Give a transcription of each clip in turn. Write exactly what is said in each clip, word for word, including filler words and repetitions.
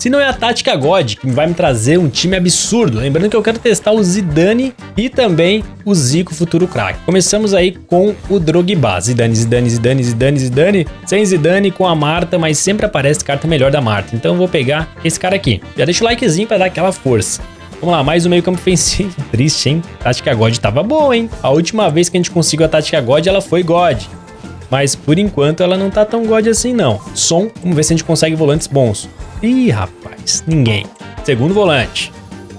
Se não é a tática God, que vai me trazer um time absurdo. Lembrando que eu quero testar o Zidane e também o Zico, futuro craque. Começamos aí com o Drogba. Zidane, Zidane, Zidane, Zidane, Zidane. Sem Zidane, com a Marta, mas sempre aparece carta melhor da Marta. Então eu vou pegar esse cara aqui. Já deixa o likezinho pra dar aquela força. Vamos lá, mais um meio campo ofensivo. Triste, hein? Tática God tava boa, hein? A última vez que a gente conseguiu a tática God, ela foi God. Mas por enquanto ela não tá tão God assim, não. Som, vamos ver se a gente consegue volantes bons. Ih, rapaz, ninguém. Segundo volante.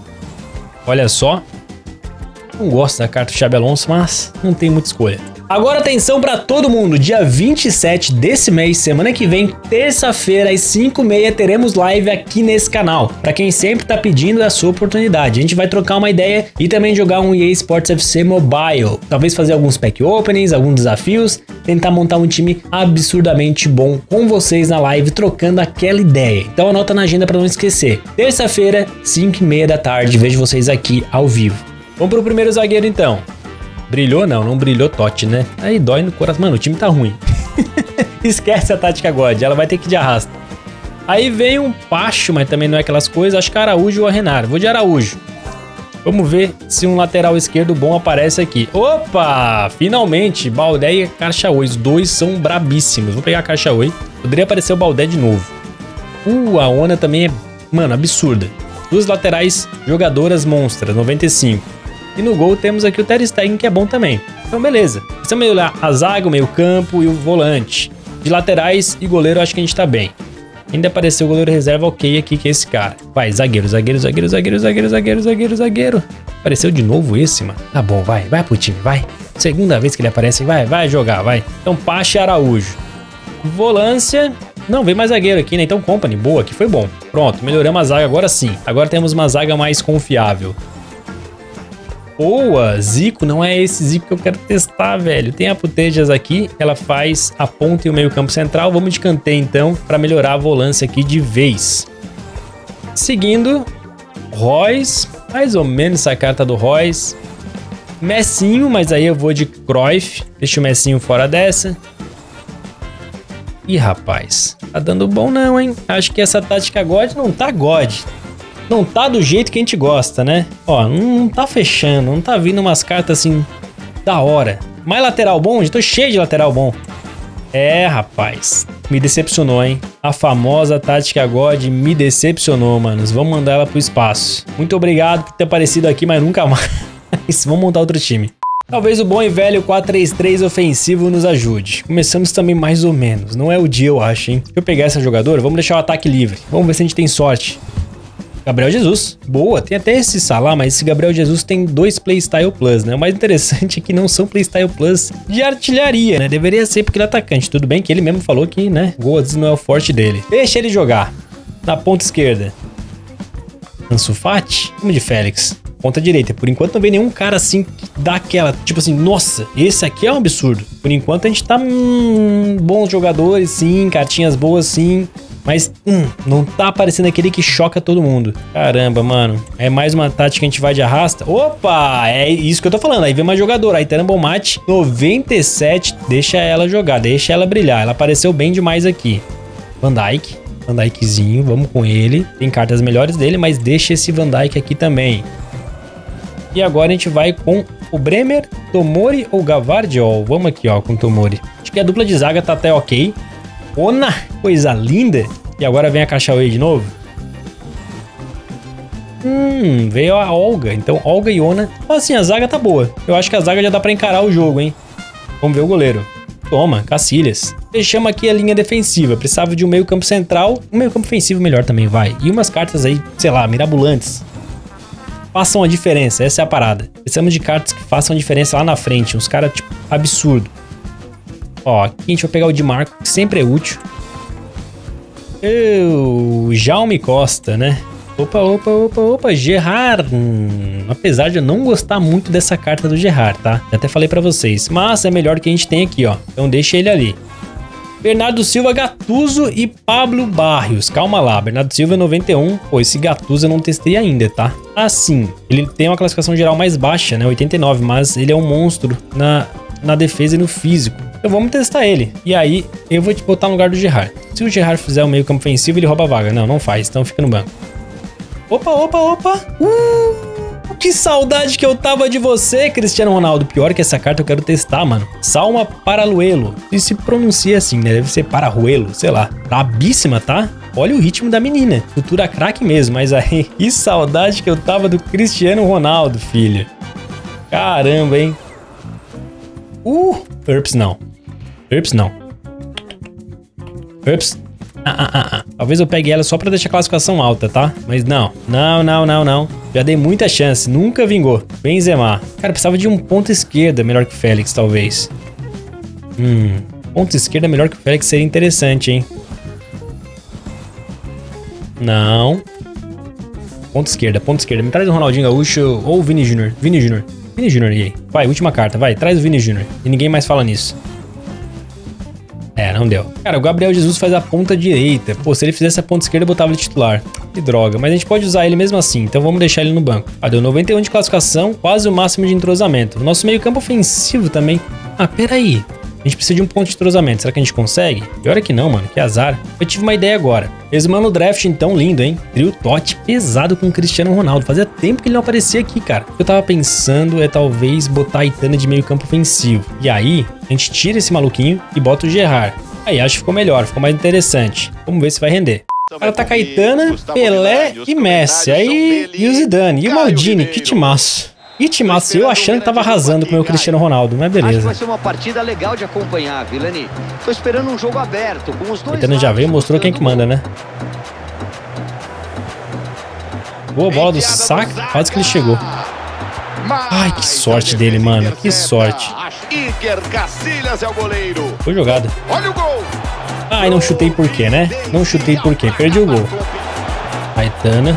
Olha só. Não gosto da carta do Xabi Alonso, mas não tem muita escolha. Agora atenção pra todo mundo, dia vinte e sete desse mês, semana que vem, terça-feira, às cinco e meia, teremos live aqui nesse canal. Pra quem sempre tá pedindo, é a sua oportunidade. A gente vai trocar uma ideia e também jogar um E A Sports F C Mobile. Talvez fazer alguns pack openings, alguns desafios, tentar montar um time absurdamente bom com vocês na live, trocando aquela ideia. Então anota na agenda pra não esquecer. Terça-feira, cinco e meia da tarde, vejo vocês aqui ao vivo. Vamos pro primeiro zagueiro então. Brilhou? Não, não brilhou Totti, né? Aí dói no coração. Mano, o time tá ruim. Esquece a tática God, ela vai ter que ir de arrasta. Aí vem um Pacho, mas também não é aquelas coisas. Acho que Araújo ou Renar. Vou de Araújo. Vamos ver se um lateral esquerdo bom aparece aqui. Opa! Finalmente, Baldé e Karchaoui. Os dois são brabíssimos. Vou pegar a Karchaoui. Poderia aparecer o Baldé de novo. Uh, a Ona também é, mano, absurda. Duas laterais jogadoras monstras, noventa e cinco. E no gol temos aqui o Ter Stegen, que é bom também. Então beleza. Precisamos olhar a zaga, o meio campo e o volante. De laterais e goleiro acho que a gente tá bem. Ainda apareceu o goleiro reserva ok aqui, que é esse cara. Vai, zagueiro, zagueiro, zagueiro, zagueiro, zagueiro, zagueiro, zagueiro, zagueiro. Apareceu de novo esse, mano. Tá bom, vai, vai pro time, vai. Segunda vez que ele aparece, vai, vai jogar, vai. Então Pacho e Araújo. Volância... Não, vem mais zagueiro aqui, né? Então Company, boa, que foi bom. Pronto, melhoramos a zaga agora sim. Agora temos uma zaga mais confiável. Boa, Zico, não é esse Zico que eu quero testar, velho. Tem a Putejas aqui, ela faz a ponta e o meio campo central. Vamos de Kanté, então, para melhorar a volância aqui de vez. Seguindo, Reus, mais ou menos essa carta do Reus. Messinho, mas aí eu vou de Cruyff. Deixa o Messinho fora dessa. Ih, rapaz, tá dando bom não, hein? Acho que essa tática God não tá God. Não tá do jeito que a gente gosta, né? Ó, não tá fechando, não tá vindo umas cartas assim da hora. Mais lateral bom? Já tô cheio de lateral bom. É, rapaz, me decepcionou, hein? A famosa tática God me decepcionou, manos. Vamos mandar ela pro espaço. Muito obrigado por ter aparecido aqui, mas nunca mais. Vamos montar outro time. Talvez o bom e velho quatro três três ofensivo nos ajude. Começamos também mais ou menos. Não é o dia, eu acho, hein? Deixa eu pegar essa jogadora. Vamos deixar o ataque livre. Vamos ver se a gente tem sorte. Gabriel Jesus. Boa. Tem até esse Salah, mas esse Gabriel Jesus tem dois Playstyle Plus, né? O mais interessante é que não são Playstyle Plus de artilharia, né? Deveria ser porque ele é atacante. Tudo bem que ele mesmo falou que, né? Gol às vezes não é o forte dele. Deixa ele jogar. Na ponta esquerda. Ansu Fati. Vamos de Félix. Ponta direita. Por enquanto não vem nenhum cara assim que dá aquela, tipo assim, nossa, esse aqui é um absurdo. Por enquanto a gente tá hum, bons jogadores, sim, cartinhas boas, sim. Mas hum, não tá aparecendo aquele que choca todo mundo. Caramba, mano. É mais uma tática que a gente vai de arrasta. Opa, é isso que eu tô falando. Aí vem uma jogadora. Aí Tarambo Mate, noventa e sete. Deixa ela jogar, deixa ela brilhar. Ela apareceu bem demais aqui. Van Dijk. Van Dijkzinho, vamos com ele. Tem cartas melhores dele, mas deixa esse Van Dijk aqui também. E agora a gente vai com o Bremer, Tomori ou Gavardiol. Vamos aqui, ó, com o Tomori. Acho que a dupla de zaga tá até ok. Ona, coisa linda. E agora vem a Karchaoui de novo. Hum, veio a Olga. Então, Olga e Ona. Assim, a zaga tá boa. Eu acho que a zaga já dá pra encarar o jogo, hein? Vamos ver o goleiro. Toma, Cacilhas. Fechamos aqui a linha defensiva. Precisava de um meio campo central. Um meio campo ofensivo melhor também, vai. E umas cartas aí, sei lá, mirabolantes. Façam a diferença, essa é a parada. Precisamos de cartas que façam a diferença lá na frente. Uns caras, tipo, absurdo. Ó, aqui a gente vai pegar o de Marco, que sempre é útil. Eu, Jaume Costa, né? Opa, opa, opa, opa, Gerrard. Hum, apesar de eu não gostar muito dessa carta do Gerrard, tá? Já até falei pra vocês. Mas é melhor que a gente tem aqui, ó. Então deixa ele ali. Bernardo Silva, Gattuso e Pablo Barrios. Calma lá, Bernardo Silva é noventa e um. Pô, esse Gattuso eu não testei ainda, tá? Assim, ele tem uma classificação geral mais baixa, né? oitenta e nove, mas ele é um monstro na, na defesa e no físico. Então vamos testar ele. E aí, eu vou te botar no lugar do Gerrard. Se o Gerrard fizer o meio campo ofensivo, ele rouba a vaga. Não, não faz, então fica no banco. Opa, opa, opa. Uh, que saudade que eu tava de você, Cristiano Ronaldo. Pior que essa carta eu quero testar, mano. Salma Paraluelo. E se pronuncia assim, né? Deve ser Pararuelo, sei lá. Brabíssima, tá? Olha o ritmo da menina. Futura craque mesmo, mas aí... Que saudade que eu tava do Cristiano Ronaldo, filho. Caramba, hein? Uh! Ups, não. Ups, não. Ups. Ah, ah, ah, ah. Talvez eu pegue ela só pra deixar a classificação alta, tá? Mas não. Não, não, não, não. Já dei muita chance. Nunca vingou. Benzema. Cara, precisava de um ponta esquerda melhor que o Félix, talvez. Hum. Ponta esquerda melhor que o Félix seria interessante, hein? Não. Ponta esquerda, ponta esquerda. Me traz o Ronaldinho Gaúcho ou o Vini Júnior. Vini Júnior. Vini Júnior, e aí? Vai, última carta, vai. Traz o Vini Júnior. E ninguém mais fala nisso. É, não deu. Cara, o Gabriel Jesus faz a ponta direita. Pô, se ele fizesse a ponta esquerda, eu botava ele titular. Que droga. Mas a gente pode usar ele mesmo assim. Então vamos deixar ele no banco. Ah, deu noventa e um de classificação. Quase o máximo de entrosamento. O nosso meio campo ofensivo também. Ah, peraí. A gente precisa de um ponto de entrosamento. Será que a gente consegue? Pior é que não, mano. Que azar. Eu tive uma ideia agora. Resumando o draft, então, lindo, hein? Trio Totti pesado com o Cristiano Ronaldo. Fazia tempo que ele não aparecia aqui, cara. O que eu tava pensando é talvez botar a Aitana de meio campo ofensivo. E aí, a gente tira esse maluquinho e bota o Gerrard. Aí, acho que ficou melhor. Ficou mais interessante. Vamos ver se vai render. O cara tá Aitana, Pelé e Messi. Aí, e o Zidane. E o Maldini. Que timaço. E timaço, eu achando que tava arrasando com o meu Cristiano Ronaldo, mas beleza. Acho que vai ser uma partida legal de acompanhar, Vilani. Tô esperando um jogo aberto, com os dois. Aitana já veio, mostrou quem que manda, né? Boa bola do saque, quase que ele chegou. Ai, que sorte dele, mano. Que sorte. Foi jogada. Ai, não chutei por quê, né? Não chutei por quê? Perdi o gol. Aitana.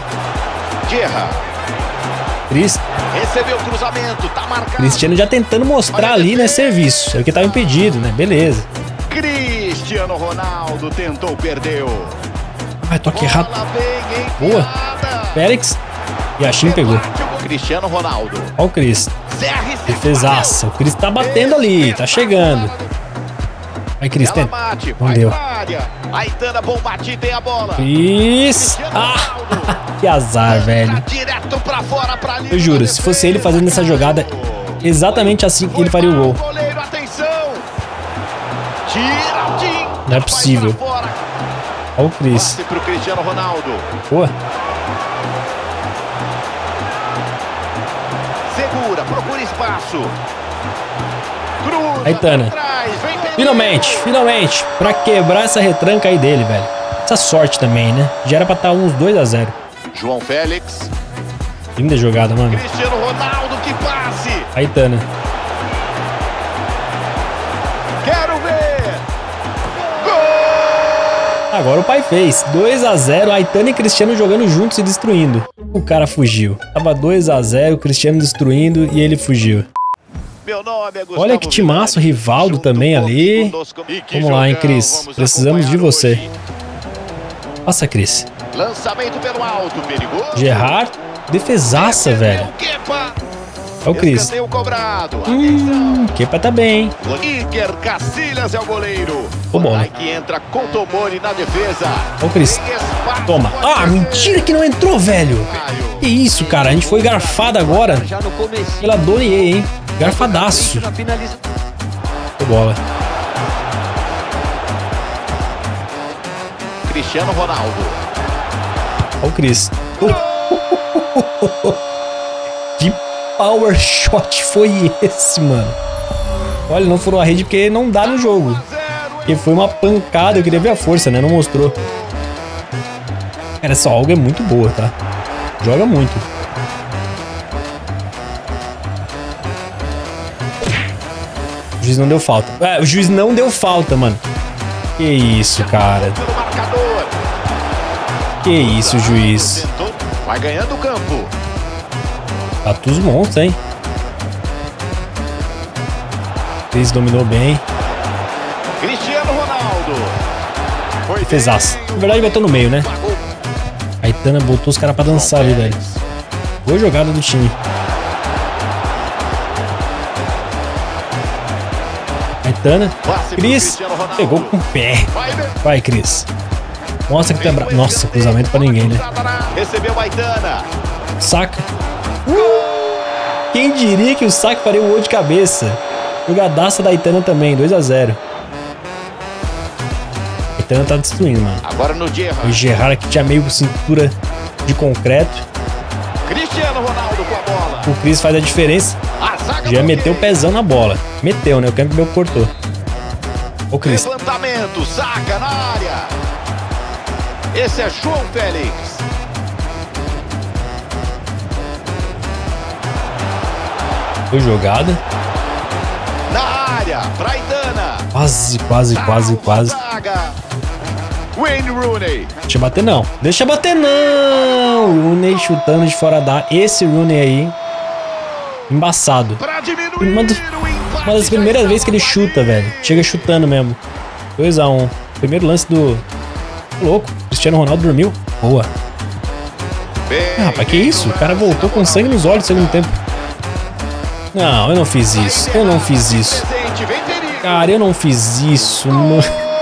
Cris. Recebeu o cruzamento, tá marcado. Cristiano já tentando mostrar ali, né, serviço. É porque tava impedido, né? Beleza. Cristiano Ronaldo tentou, perdeu. Ai, toque errado. Boa. Félix. E a Chim pegou. Cristiano Ronaldo. Olha o Cris. Defesaça. O Cris tá batendo ali, tá chegando. Vai, Cris, tenta. Não deu. Aitana, bom bate, tem a bola. Cris. Ah, que azar, velho. Eu juro, se fosse ele fazendo essa jogada, exatamente assim ele faria o gol. Não é possível. Olha o Cris. Boa. Segura, procura espaço. Aitana. Finalmente, finalmente. Pra quebrar essa retranca aí dele, velho. Essa sorte também, né? Já era pra estar uns dois a zero. João Félix. Linda jogada, mano. Cristiano Ronaldo, que passe. Aitana. Quero ver. Gol! Agora o pai fez. dois a zero. Aitana e Cristiano jogando juntos e destruindo. O cara fugiu. Tava dois a zero, o Cristiano destruindo e ele fugiu. Meu nome é Gustavo. Olha que timaço, Rivaldo também ali. Vamos lá, hein, Cris. Precisamos de você. Passa, Cris. Lançamento pelo alto, perigoso. Gerrard. Defesaça, velho. É o Cris. Hum, Kepa tá bem. Iker Casillas é o goleiro. Ô, bola. Que entra com Tomori na defesa. Ó o Cris. Toma. Ah, mentira que não entrou, velho. Que isso, cara. A gente foi garfado agora pela Dorier, hein. Garfadaço. Ô, bola. Cristiano Ronaldo. Ó o Cris. Que power shot foi esse, mano? Olha, não furou a rede porque não dá no jogo. Porque foi uma pancada. Eu queria ver a força, né? Não mostrou. Cara, essa Olga é muito boa, tá? Joga muito. O juiz não deu falta. É, o juiz não deu falta, mano. Que isso, cara. Que isso, juiz. Vai ganhando o campo. Tá todos monstros, hein? Cris dominou bem. Cristiano Ronaldo. Defesaço. Na verdade, botou no meio, né? Aitana botou os caras pra dançar ali, velho. Boa jogada do time. Aitana. Cris pegou com o pé. Vai, Cris. Mostra que tu é bravo. Nossa, cruzamento pra ninguém, né? Recebeu Aitana. Saka. Uh! Quem diria que o Saka faria um gol de cabeça? Jogadaça da Aitana também, dois a zero. A Aitana tá destruindo, mano. Agora no Gerrard. O Gerrard aqui tinha meio cintura de concreto. Cristiano Ronaldo com a bola. O Cris faz a diferença. Já meteu o pezão na bola. Meteu, né? O Campbell cortou. O Cris. Levantamento, Saka na área. Esse é João Félix. Foi jogada. Na área, pra Aitana. Quase, quase, quase, quase. Wayne Rooney. Deixa bater não. Deixa bater não. Rooney chutando de fora da. Esse Rooney aí. Embaçado. Uma, do, uma das primeiras vezes que ele chuta, velho. Chega chutando mesmo. dois a um. Primeiro lance do... Louco. Cristiano Ronaldo dormiu. Boa. Ah, rapaz, que isso? O cara voltou com sangue nos olhos no segundo tempo. Não, eu não fiz isso. Eu não fiz isso. Cara, eu não fiz isso. Não.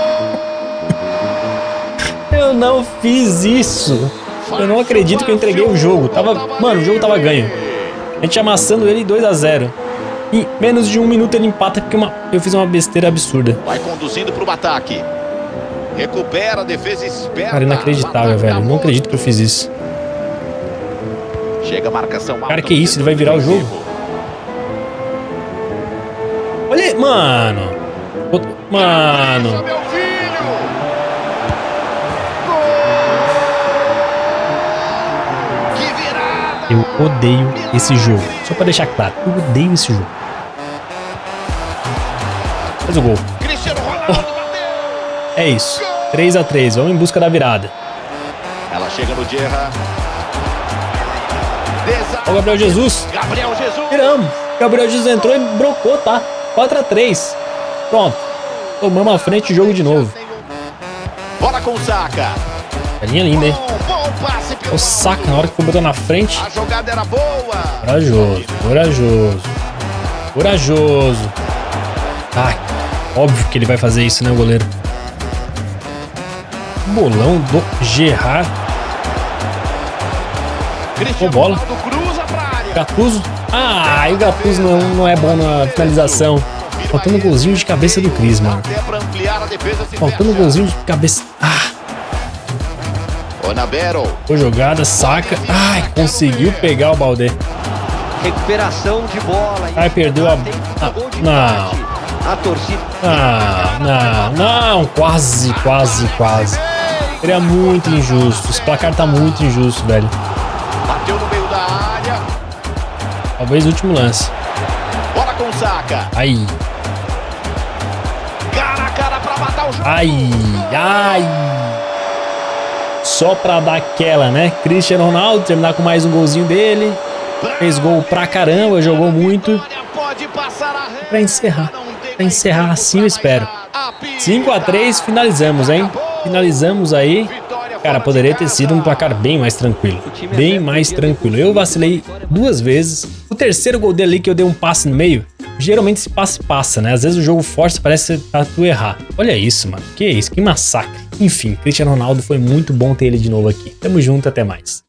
Eu não fiz isso. Eu não acredito que eu entreguei o jogo. Tava... Mano, o jogo tava ganho. A gente amassando ele dois a zero. Em menos de um minuto ele empata porque uma... eu fiz uma besteira absurda. Vai conduzindo pro ataque. Recupera a defesa esperta. Cara, inacreditável, velho. Não acredito que eu fiz isso. Chega a marcação alta. Cara, que isso? Ele vai virar o jogo. Olha, mano. Mano. Eu odeio esse jogo. Só pra deixar claro, eu odeio esse jogo. Faz o gol. Oh. É isso. três a três. Vamos em busca da virada. Ela chega no Gerrard. Ó o Gabriel Jesus. Gabriel Jesus. Tiramos. Gabriel Jesus entrou e brocou, tá? quatro a três. Pronto. Tomamos a frente o jogo de novo. Bola com o Saka. Carinha linda, hein? Bom passe pelo o Saka na hora que botou na frente. A jogada era boa. Corajoso, corajoso. Corajoso. Ai, óbvio que ele vai fazer isso, né, o goleiro? Bolão do Gerrard. Ô, bola. Gattuso. Ah, e o Gattuso não, não é bom na finalização. Faltando um golzinho de cabeça do Cris, mano. Faltando um golzinho de cabeça. Ah. Foi jogada, Saka. Ai, conseguiu pegar o Baldé. Recuperação de bola. Ai, perdeu a... Ah, não. A torcida. Não, não, não. Quase, quase, quase. Seria muito injusto. Esse placar tá muito injusto, velho. Bateu no meio da área. Talvez o último lance. Bola com Saka. Ai. Cara a cara pra matar o jogo. Ai, ai. Só pra dar aquela, né? Cristiano Ronaldo terminar com mais um golzinho dele. Fez gol pra caramba, jogou muito. Pra encerrar. Pra encerrar assim eu espero. cinco a três, finalizamos, hein? Finalizamos aí. Cara, poderia ter sido um placar bem mais tranquilo. Bem mais tranquilo. Eu vacilei duas vezes. O terceiro gol dele ali que eu dei um passe no meio. Geralmente esse passe passa, né? Às vezes o jogo força, parece que tá tu errar. Olha isso, mano. Que isso, que massacre. Enfim, Cristiano Ronaldo foi muito bom ter ele de novo aqui. Tamo junto, até mais.